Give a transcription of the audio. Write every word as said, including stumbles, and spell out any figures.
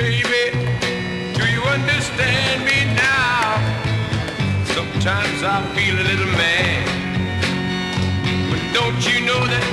Baby, do you understand me now? Sometimes I feel a little mad, but don't you know that